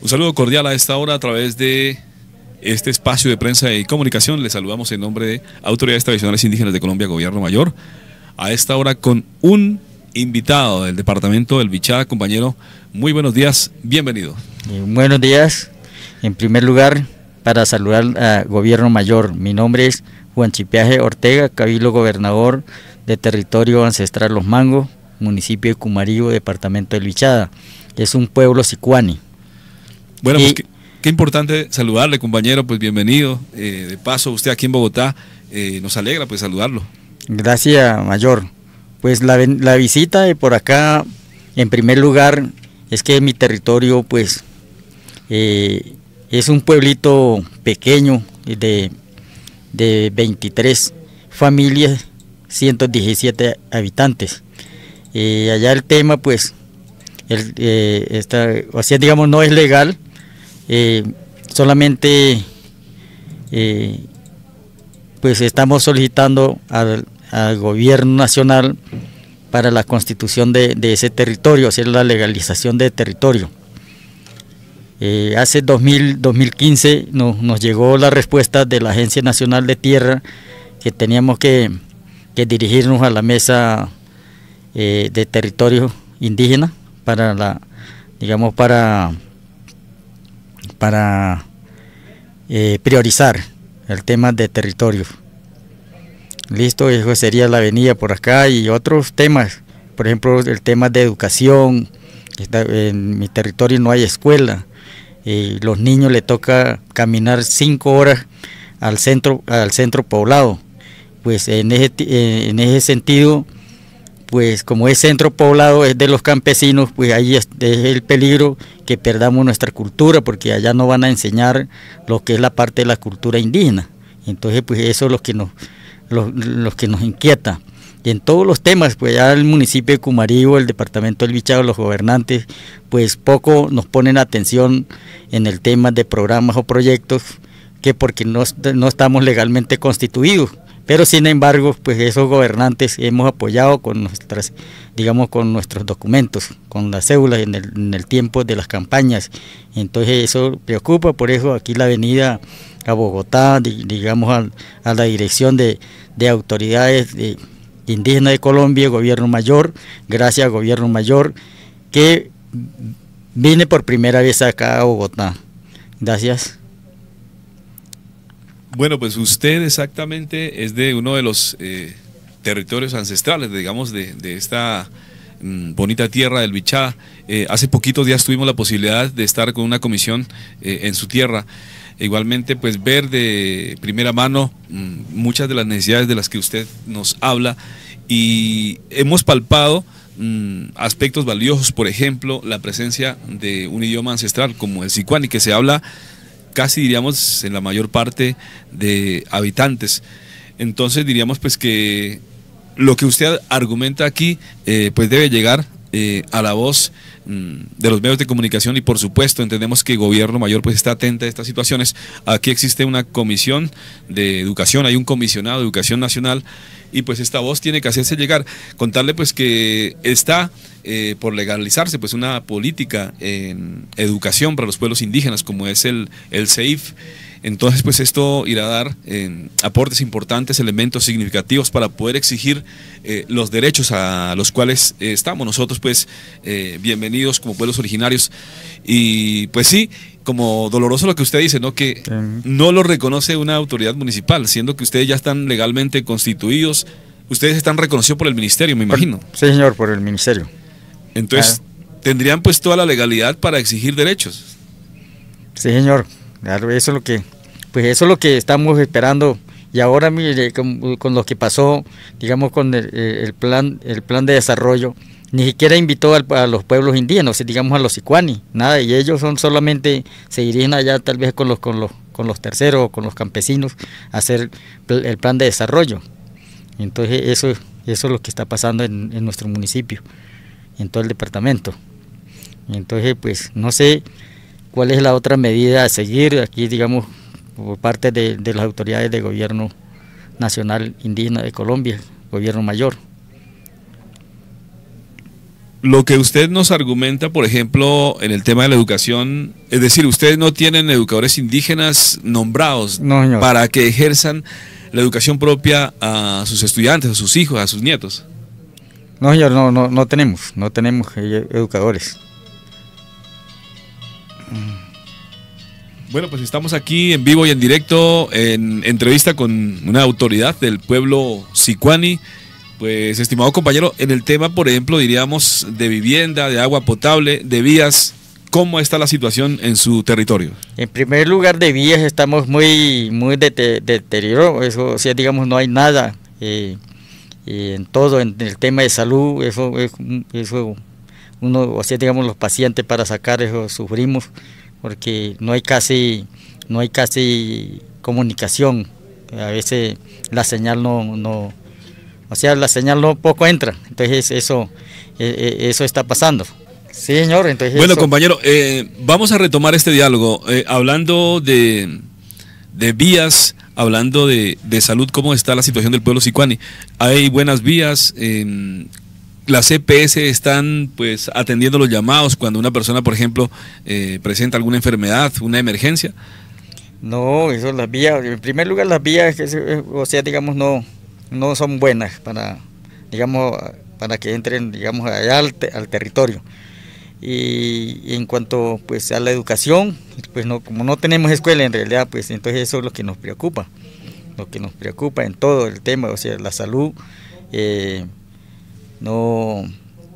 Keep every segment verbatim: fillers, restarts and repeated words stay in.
Un saludo cordial a esta hora a través de este espacio de prensa y comunicación. Les saludamos en nombre de Autoridades Tradicionales Indígenas de Colombia, Gobierno Mayor. A esta hora con un invitado del departamento del Bichada. Compañero, muy buenos días, bienvenido. Eh, buenos días. En primer lugar, para saludar al Gobierno Mayor, mi nombre es Juan Chipiaje Ortega, Cabildo Gobernador de Territorio Ancestral Los Mangos, municipio de Cumarío, departamento del Bichada. Es un pueblo sicuani. Bueno, y, pues qué, qué importante saludarle, compañero, pues bienvenido. Eh, de paso, usted aquí en Bogotá, eh, nos alegra pues saludarlo. Gracias, Mayor. Pues la, la visita de por acá, en primer lugar, es que mi territorio, pues, eh, es un pueblito pequeño de, de veintitrés familias, ciento diecisiete habitantes. Eh, allá el tema, pues, el, eh, está, o sea, digamos, no es legal, eh, solamente, eh, pues, estamos solicitando al, al gobierno nacional para la constitución de, de ese territorio, hacer la legalización de territorio. Eh, hace dos mil, dos mil quince no, nos llegó la respuesta de la Agencia Nacional de Tierra que teníamos que, que dirigirnos a la mesa eh, de territorio indígena para la, digamos, para, para eh, priorizar el tema de territorio. Listo, eso sería la avenida por acá y otros temas, por ejemplo, el tema de educación. En mi territorio no hay escuela. Eh, los niños les toca caminar cinco horas al centro al centro poblado. Pues en ese, en ese sentido, pues como es centro poblado, es de los campesinos, pues ahí es, es el peligro que perdamos nuestra cultura, porque allá no van a enseñar lo que es la parte de la cultura indígena. Entonces, pues eso es lo que nos, lo, lo que nos inquieta. Y en todos los temas, pues ya el municipio de Cumarío, el departamento del Bichada, los gobernantes, pues poco nos ponen atención en el tema de programas o proyectos, que porque no, no estamos legalmente constituidos. Pero sin embargo, pues esos gobernantes hemos apoyado con nuestras, digamos, con nuestros documentos, con las cédulas en el, en el tiempo de las campañas. Entonces eso preocupa, por eso aquí la avenida a Bogotá, digamos, a, a la dirección de, de autoridades de indígena de Colombia, Gobierno Mayor, gracias al Gobierno Mayor, que vine por primera vez acá a Bogotá. Gracias. Bueno, pues usted exactamente es de uno de los eh, territorios ancestrales, digamos, de, de esta mm, bonita tierra del Bichada. Eh, hace poquitos días tuvimos la posibilidad de estar con una comisión eh, en su tierra. Igualmente, pues ver de primera mano mmm, muchas de las necesidades de las que usted nos habla, y hemos palpado mmm, aspectos valiosos, por ejemplo, la presencia de un idioma ancestral como el sicuani, que se habla casi, diríamos, en la mayor parte de habitantes. Entonces diríamos pues que lo que usted argumenta aquí eh, pues debe llegar eh, a la voz de los medios de comunicación, y por supuesto entendemos que el Gobierno Mayor pues está atenta a estas situaciones. Aquí existe una comisión de educación, hay un comisionado de educación nacional, y pues esta voz tiene que hacerse llegar. Contarle pues que está eh, por legalizarse pues una política en educación para los pueblos indígenas como es el, el C E I F. Entonces pues esto irá a dar eh, aportes importantes, elementos significativos para poder exigir eh, los derechos a los cuales eh, estamos nosotros pues eh, bienvenidos como pueblos originarios. Y pues sí, como doloroso lo que usted dice, ¿no? Que no lo reconoce una autoridad municipal, siendo que ustedes ya están legalmente constituidos. Ustedes están reconocidos por el ministerio, me imagino. Sí, señor, por el ministerio. Entonces ah. tendrían pues toda la legalidad para exigir derechos. Sí, señor. Claro, eso es lo que, pues eso es lo que estamos esperando. Y ahora mire, con, con lo que pasó, digamos, con el, el plan, el plan de desarrollo, ni siquiera invitó al, a los pueblos indígenas, digamos a los sicuani, nada, y ellos son solamente, se dirigen allá tal vez con los, con los, con los terceros o con los campesinos a hacer el plan de desarrollo. Entonces eso, eso es lo que está pasando en, en nuestro municipio, en todo el departamento. Entonces pues no sé cuál es la otra medida a seguir aquí, digamos, por parte de, de las autoridades del Gobierno Nacional Indígena de Colombia, Gobierno Mayor. lo que usted nos argumenta, por ejemplo, en el tema de la educación, es decir, ustedes no tienen educadores indígenas nombrados no, para que ejerzan la educación propia a sus estudiantes, a sus hijos, a sus nietos. No, señor, no, no, no tenemos, no tenemos educadores. Bueno, pues estamos aquí en vivo y en directo en entrevista con una autoridad del pueblo sicuani. Pues, estimado compañero, en el tema, por ejemplo, diríamos de vivienda, de agua potable, de vías, ¿cómo está la situación en su territorio? En primer lugar, de vías estamos muy, muy deteriorados, eso, o sea, digamos, no hay nada. Eh, eh, en todo, en el tema de salud, eso, eso uno, o sea, digamos, los pacientes para sacar eso sufrimos, porque no hay casi, no hay casi comunicación. A veces la señal no, no o sea, la señal no poco entra, entonces eso, eso está pasando. Sí, señor. Entonces bueno, eso... compañero, eh, vamos a retomar este diálogo, eh, hablando de, de vías, hablando de, de salud, ¿cómo está la situación del pueblo sicuani? Hay buenas vías, eh, las E P S están pues atendiendo los llamados cuando una persona, por ejemplo, eh, presenta alguna enfermedad, una emergencia. No, eso las vías, en primer lugar las vías, o sea, digamos, no... no son buenas para, digamos, para que entren, digamos, allá al, te, al territorio. Y, y en cuanto pues a la educación, pues no, como no tenemos escuela en realidad, pues entonces eso es lo que nos preocupa, lo que nos preocupa en todo el tema, o sea, la salud, eh, no,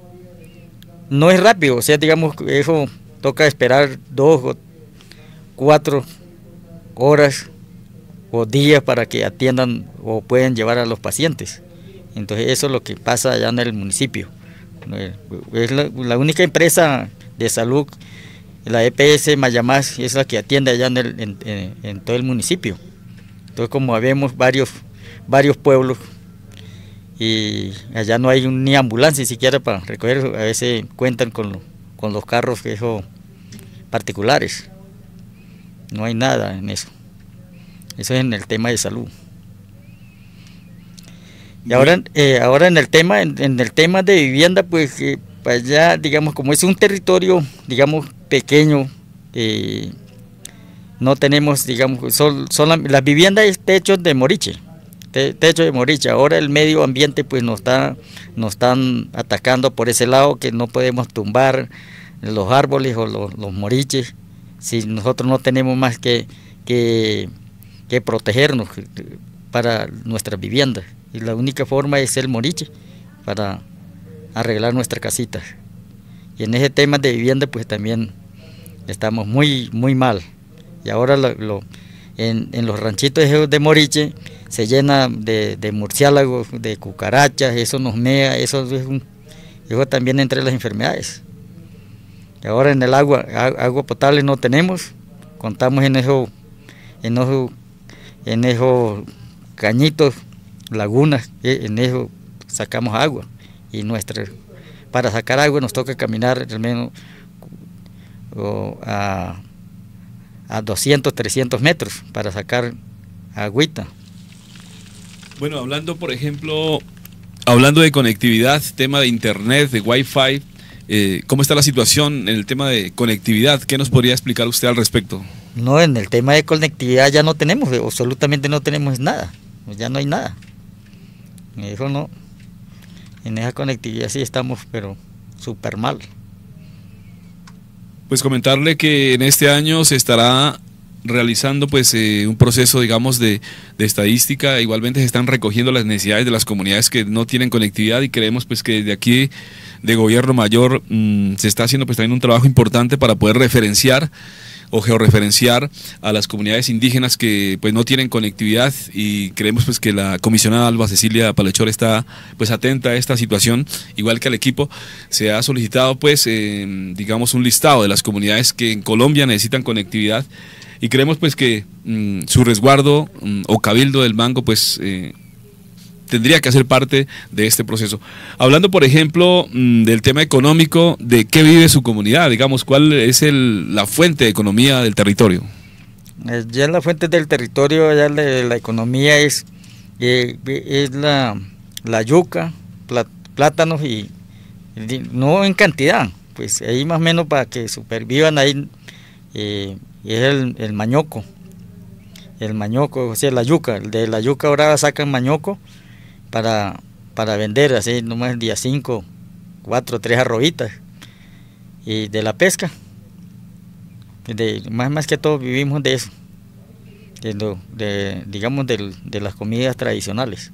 no es rápido, o sea, digamos, eso toca esperar dos o cuatro horas o días para que atiendan o puedan llevar a los pacientes. Entonces eso es lo que pasa allá en el municipio. Es la, la única empresa de salud, la E P S Mayamás, es la que atiende allá en, el, en, en, en todo el municipio. Entonces, como vemos varios, varios pueblos y allá no hay un, ni ambulancia siquiera para recoger, a veces cuentan con, lo, con los carros eso, particulares. No hay nada en eso. Eso es en el tema de salud. Y ahora, eh, ahora en el tema, en, en el tema de vivienda, pues eh, allá, digamos, como es un territorio, digamos, pequeño, eh, no tenemos, digamos, son, son la, las viviendas es techo de moriche, te, techo de moriche. Ahora el medio ambiente, pues nos está, nos están atacando por ese lado, que no podemos tumbar los árboles o los, los moriches, si nosotros no tenemos más que que que protegernos para nuestras viviendas, y la única forma es el moriche para arreglar nuestras casitas. Y en ese tema de vivienda pues también estamos muy muy mal. Y ahora lo, lo, en, en los ranchitos de moriche se llena de, de murciélagos, de cucarachas, eso nos mea, eso es un, eso también entre las enfermedades. Y ahora en el agua, agua potable no tenemos, contamos en eso, en eso en esos cañitos, lagunas, en eso sacamos agua, y nuestra, para sacar agua nos toca caminar al menos o, a, a doscientos, trescientos metros para sacar agüita. Bueno, hablando por ejemplo, hablando de conectividad, tema de internet, de wifi, eh, ¿cómo está la situación en el tema de conectividad? ¿Qué nos podría explicar usted al respecto? No, en el tema de conectividad ya no tenemos, absolutamente no tenemos nada, ya no hay nada. Eso no, en esa conectividad sí estamos, pero súper mal. Pues comentarle que en este año se estará realizando pues eh, un proceso, digamos, de, de estadística. Igualmente se están recogiendo las necesidades de las comunidades que no tienen conectividad, y creemos pues que desde aquí de Gobierno Mayor mmm, se está haciendo pues también un trabajo importante para poder referenciar o georreferenciar a las comunidades indígenas que pues no tienen conectividad, y creemos pues que la comisionada Alba Cecilia Palechor está pues atenta a esta situación, igual que al equipo. Se ha solicitado pues eh, digamos un listado de las comunidades que en Colombia necesitan conectividad, y creemos pues que mmm, su resguardo mmm, o cabildo del Mango pues eh, tendría que hacer parte de este proceso. Hablando, por ejemplo, del tema económico, ¿de qué vive su comunidad? Digamos, ¿cuál es el, la fuente de economía del territorio? Ya en la fuente del territorio, ya la, la economía es, eh, es la, la yuca, plátanos y, no en cantidad, pues ahí más o menos para que supervivan ahí, eh, es el, el mañoco, el mañoco, o sea, la yuca, de la yuca ahora sacan mañoco para, para vender, así nomás el día cinco, cuatro, tres arrobitas, y de la pesca, de, más, más que todo vivimos de eso, de, lo, de digamos de, de las comidas tradicionales,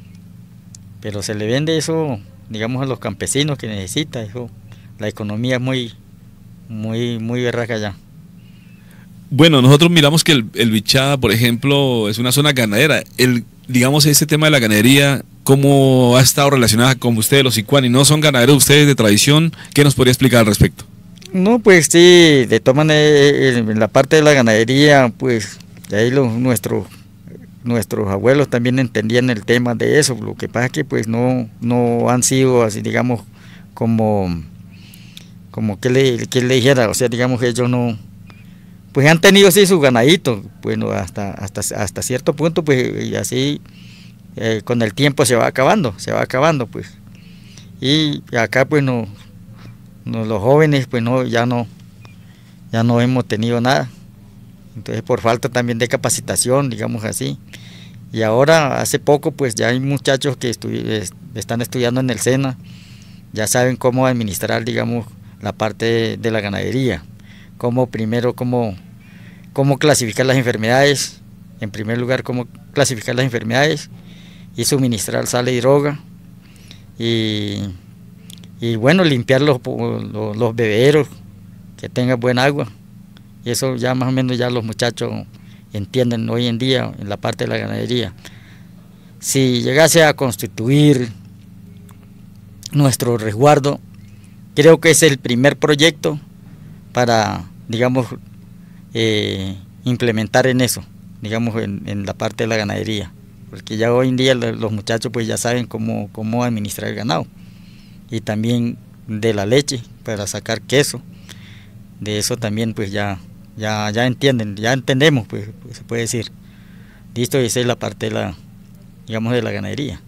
pero se le vende eso, digamos, a los campesinos que necesitan, eso, la economía es muy, muy, muy berraca allá. Bueno, nosotros miramos que el, el Bichá, por ejemplo, es una zona ganadera. El, digamos, ese tema de la ganadería, ¿cómo ha estado relacionada con ustedes, los sicuani? ¿No son ganaderos ustedes de tradición? ¿Qué nos podría explicar al respecto? No, pues sí, de todas maneras, en la parte de la ganadería, pues, de ahí los, nuestros, nuestros abuelos también entendían el tema de eso. Lo que pasa es que, pues, no, no han sido así, digamos, como, como que le, que le dijera, o sea, digamos que ellos no... Pues han tenido sí sus ganaditos, bueno, hasta, hasta, hasta cierto punto, pues, y así eh, con el tiempo se va acabando, se va acabando, pues. Y acá, pues, no, no, los jóvenes, pues, no, ya no, ya no hemos tenido nada. Entonces, por falta también de capacitación, digamos así. Y ahora, hace poco, pues, ya hay muchachos que estu están estudiando en el SENA, ya saben cómo administrar, digamos, la parte de, de la ganadería. Cómo primero, cómo, cómo clasificar las enfermedades, en primer lugar cómo clasificar las enfermedades y suministrar sal y droga y, y bueno, limpiar los, los, los bebederos, que tengan buen agua, y eso ya más o menos ya los muchachos entienden hoy en día en la parte de la ganadería. Si llegase a constituir nuestro resguardo, creo que es el primer proyecto para, digamos, eh, implementar en eso, digamos, en, en la parte de la ganadería, porque ya hoy en día los muchachos pues ya saben cómo, cómo administrar el ganado, y también de la leche para sacar queso, de eso también pues ya, ya, ya entienden, ya entendemos, pues, pues se puede decir. Listo, esa es la parte de la, digamos, de la ganadería.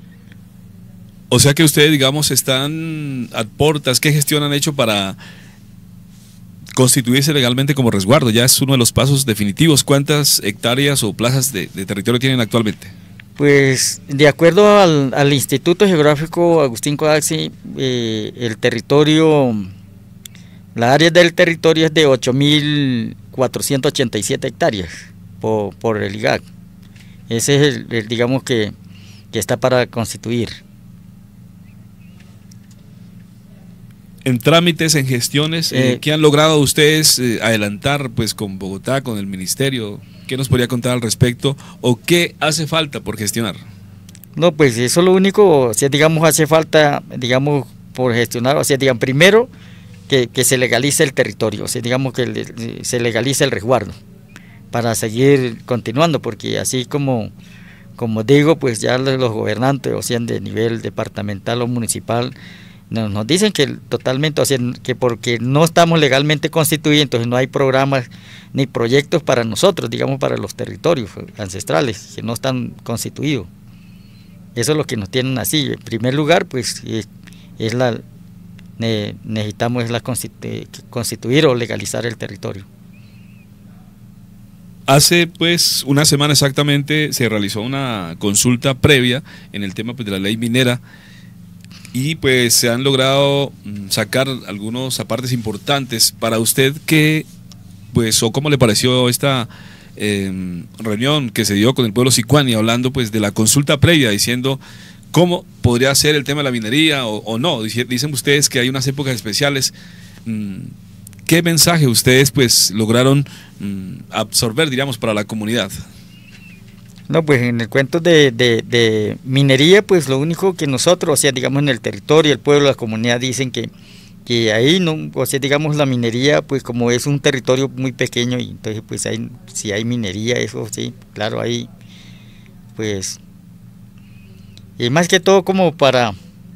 O sea que ustedes, digamos, están a portas. ¿Qué gestión han hecho para constituirse legalmente como resguardo? Ya es uno de los pasos definitivos. ¿Cuántas hectáreas o plazas de, de territorio tienen actualmente? Pues de acuerdo al, al Instituto Geográfico Agustín Codaxi, eh, el territorio, la área del territorio es de ocho mil cuatrocientas ochenta y siete hectáreas por, por el I G A C. Ese es el, el digamos que, que está para constituir. En trámites, en gestiones, eh, eh, ¿qué han logrado ustedes eh, adelantar pues con Bogotá, con el ministerio? ¿Qué nos podría contar al respecto? ¿O qué hace falta por gestionar? No, pues eso es lo único, o sea, digamos, hace falta, digamos, por gestionar, o sea, digamos, primero que, que se legalice el territorio, o sea, digamos que le, se legalice el resguardo para seguir continuando, porque así como, como digo, pues ya los gobernantes, o sea, de nivel departamental o municipal, Nos, nos dicen que totalmente, o sea, que porque no estamos legalmente constituidos, entonces no hay programas ni proyectos para nosotros, digamos, para los territorios ancestrales, que no están constituidos. Eso es lo que nos tienen así. En primer lugar, pues, es, es la, ne, necesitamos es la constitu, constituir o legalizar el territorio. Hace pues una semana exactamente se realizó una consulta previa en el tema pues, de la ley minera, y pues se han logrado sacar algunos apartes importantes. Para usted, ¿qué, pues, o cómo le pareció esta eh, reunión que se dio con el pueblo sicuani, hablando pues de la consulta previa, diciendo cómo podría ser el tema de la minería o, o no? Dicen ustedes que hay unas épocas especiales. ¿Qué mensaje ustedes pues lograron absorber, diríamos, para la comunidad? No, pues en el cuento de, de, de minería, pues lo único que nosotros, o sea, digamos en el territorio, el pueblo, la comunidad dicen que, que ahí, no, o sea, digamos la minería, pues como es un territorio muy pequeño, y entonces pues hay, si hay minería, eso sí, claro, ahí, pues, y más que todo como para,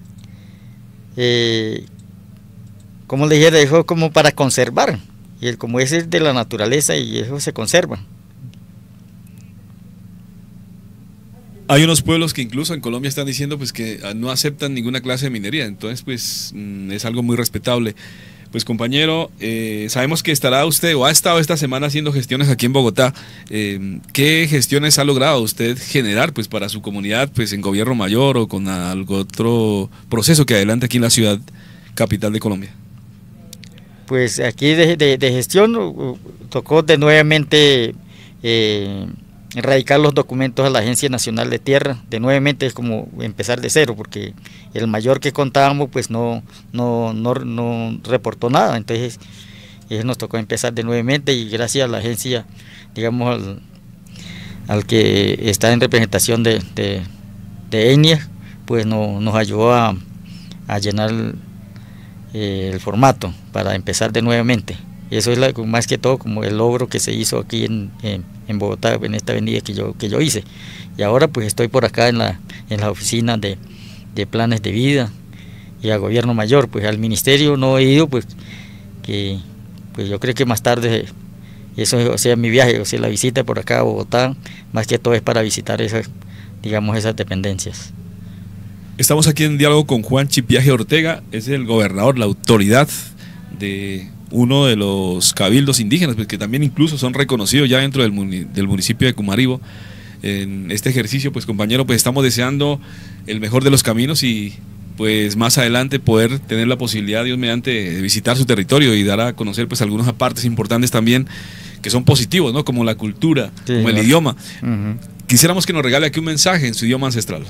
eh, como le dije, eso como para conservar, y el, como ese es de la naturaleza y eso se conserva. Hay unos pueblos que incluso en Colombia están diciendo pues que no aceptan ninguna clase de minería, entonces pues es algo muy respetable. Pues compañero, eh, sabemos que estará usted o ha estado esta semana haciendo gestiones aquí en Bogotá. Eh, ¿Qué gestiones ha logrado usted generar pues para su comunidad pues en gobierno mayor o con algo otro proceso que adelante aquí en la ciudad capital de Colombia? Pues aquí de, de, de gestión uh, tocó de nuevamente eh, erradicar los documentos a la Agencia Nacional de Tierra. De nuevamente es como empezar de cero, porque el mayor que contábamos pues no, no, no, no reportó nada, entonces eh, nos tocó empezar de nuevamente, y gracias a la agencia, digamos al, al que está en representación de, de, de ENIAC, pues no, nos ayudó a, a llenar eh, el formato para empezar de nuevamente. Eso es la, más que todo como el logro que se hizo aquí en, en, en Bogotá, en esta avenida que yo, que yo hice. Y ahora pues estoy por acá en la, en la oficina de, de planes de vida y a gobierno mayor. Pues al ministerio no he ido, pues que pues yo creo que más tarde, eso o sea mi viaje, o sea la visita por acá a Bogotá, más que todo es para visitar esas, digamos, esas dependencias. Estamos aquí en diálogo con Juan Chipiaje Ortega, es el gobernador, la autoridad de uno de los cabildos indígenas, pues, que también incluso son reconocidos ya dentro del, muni del municipio de Cumaribo. En este ejercicio, pues compañero, pues estamos deseando el mejor de los caminos y pues más adelante poder tener la posibilidad, Dios mediante, de visitar su territorio y dar a conocer pues algunas partes importantes también que son positivos, ¿no? Como la cultura, sí, como el ¿no? idioma. Uh-huh. Quisiéramos que nos regale aquí un mensaje en su idioma ancestral.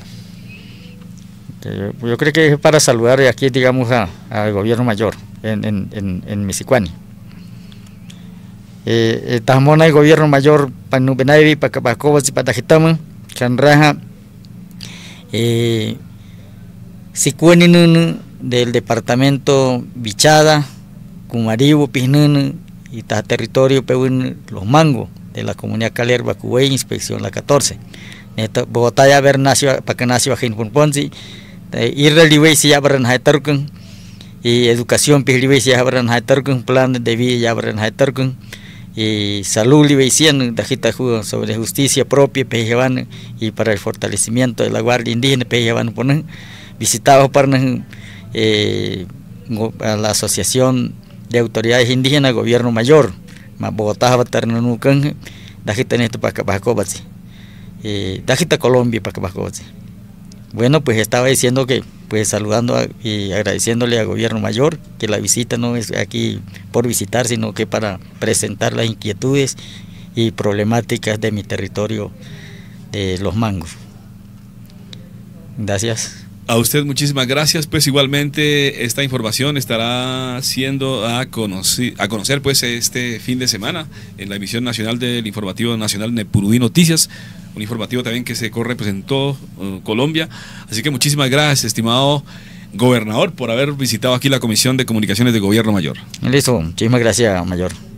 Yo creo que es para saludar aquí, digamos, al gobierno mayor en, en, en, en Misicuani. Eh, Tajamona el gobierno mayor Panubenavi, Pacabacobas y Patajitama, Chanraja, eh, Sicueninun del departamento Bichada, Cumaribo, Pinun y ta territorio Peun, Los Mangos, de la comunidad Caler, Bacubey, inspección la catorce. Bogotá ya ver nació, para que nació a Ponzi. Irreliway si abran haitarkun y educación pihliway si abran haitarkun, plan de vida ya abran haitarkun y salud liway cien dajita sobre justicia propia pejevan y para el fortalecimiento de la guardia indígena pejevan ponen visitados para eh, a la asociación de autoridades indígenas gobierno mayor más Bogotá batarnanucan dajita en esto para Cabacobasi eh, dajita Colombia para Cabacobasi. Bueno, pues estaba diciendo que, pues saludando a, y agradeciéndole al gobierno mayor, que la visita no es aquí por visitar, sino que para presentar las inquietudes y problemáticas de mi territorio de Los Mangos. Gracias. A usted muchísimas gracias, pues igualmente esta información estará siendo a conocer, a conocer pues este fin de semana en la emisión nacional del informativo nacional Nepurudí Noticias, un informativo también que se corre pues en todo uh, Colombia, así que muchísimas gracias, estimado gobernador, por haber visitado aquí la Comisión de Comunicaciones de Gobierno Mayor. Listo, muchísimas gracias, mayor.